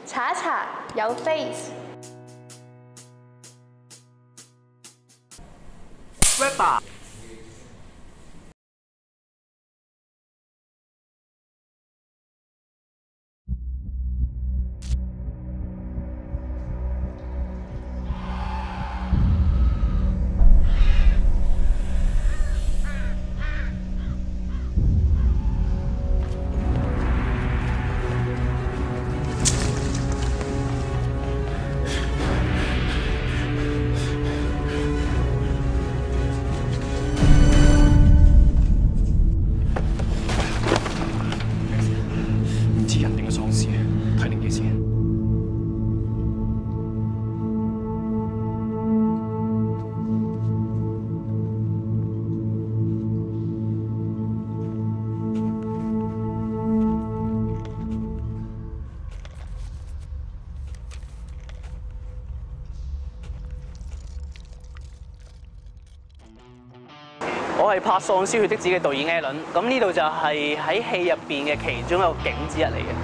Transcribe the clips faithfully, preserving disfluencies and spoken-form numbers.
查一查有 face。 rapper。 人定嘅喪屍，睇定幾先。我係拍《喪屍血的子》嘅導演 Alan， 咁呢度就係喺戲入邊嘅其中一個景之一嚟嘅。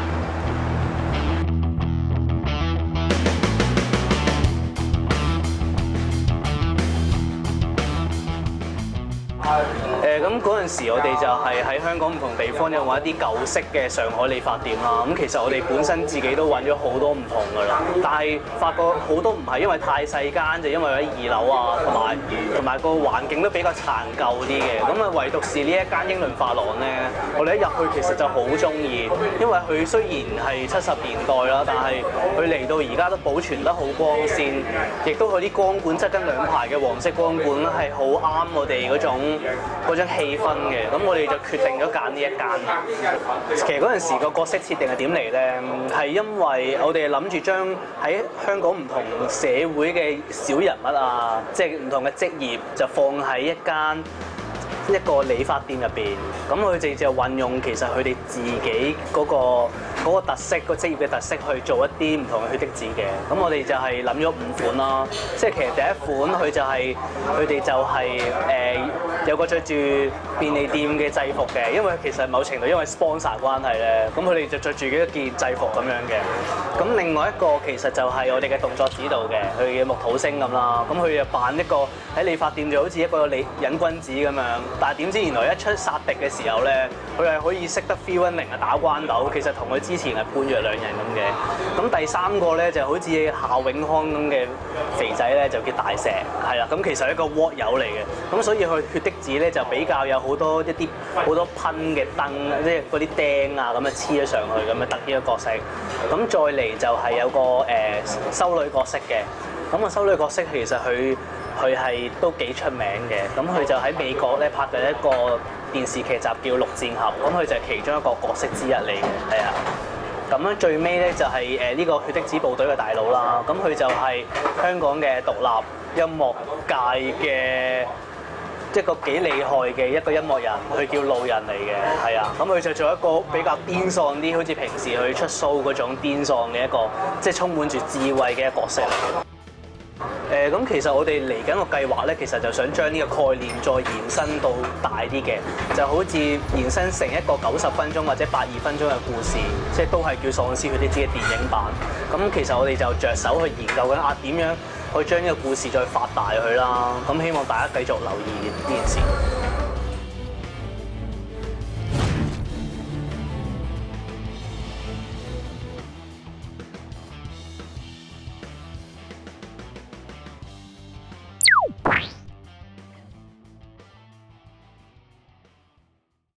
誒咁嗰陣時，我哋就係喺香港唔同地方有揾一啲舊式嘅上海理髮店啦。咁其實我哋本身自己都揾咗好多唔同㗎啦，但係發覺好多唔係因為太細間，就因為喺二樓啊，同埋同埋個環境都比較殘舊啲嘅。咁啊，唯獨是呢一間英倫髮廊咧，我哋一入去其實就好中意，因為佢雖然係七十年代啦，但係佢嚟到而家都保存得好光鮮，亦都佢啲光管側跟兩排嘅黃色光管係好啱我哋嗰種嗰種氣氛嘅，咁我哋就決定咗揀呢一間。其實嗰陣時個角色設定係點嚟咧？係因為我哋諗住將喺香港唔同社會嘅小人物啊，即係唔同嘅職業，就放喺一間一個理髮店入邊。咁佢哋就運用其實佢哋自己嗰個嗰個特色，個職業嘅特色去做一啲唔同嘅血的子嘅。咁我哋就係諗咗五款啦。即係其實第一款佢就係佢哋就係誒有個着住便利店嘅制服嘅，因為其實某程度因為 sponsor 關係咧，咁佢哋就着住一件制服咁樣嘅。咁另外一個其實就係我哋嘅動作指導嘅，佢嘅木土星咁啦。咁佢就扮一個喺理髮店就好似一個理癮君子咁樣，但係點知原來一出殺敵嘅時候咧，佢係可以識得 feel 明啊打關鬥，其實同佢之前係判若兩人咁嘅。咁第三個咧就好似夏永康咁嘅肥仔咧，就叫大石，係啦。咁其實係一個鍋友嚟嘅，咁所以佢血的子咧就比較有好多一啲好多噴嘅燈，即係嗰啲釘啊咁啊黐咗上去咁啊得呢個角色。咁再嚟就係有個誒修女角色嘅，咁個修女角色其實佢佢係都幾出名嘅，咁佢就喺美國咧拍嘅一個電視劇集叫《綠箭俠》，咁佢就係其中一個角色之一嚟嘅，係啊。咁樣最尾咧就係誒呢個血的子部隊嘅大佬啦，咁佢就係香港嘅獨立音樂界嘅一個幾厲害嘅一個音樂人，佢叫路人嚟嘅，係啊。咁佢就做一個比較癲喪啲，好似平時去出 show 嗰種癲喪嘅一個，即係充滿住智慧嘅一個角色嚟嘅。誒咁其實我哋嚟緊個計劃咧，其實就想將呢個概念再延伸到大啲嘅，就好似延伸成一個九十分鐘或者百二分鐘嘅故事，即係都係叫喪屍血的子嘅電影版。咁其實我哋就着手去研究緊啊點樣去將呢個故事再發大佢啦。咁希望大家繼續留意呢件事。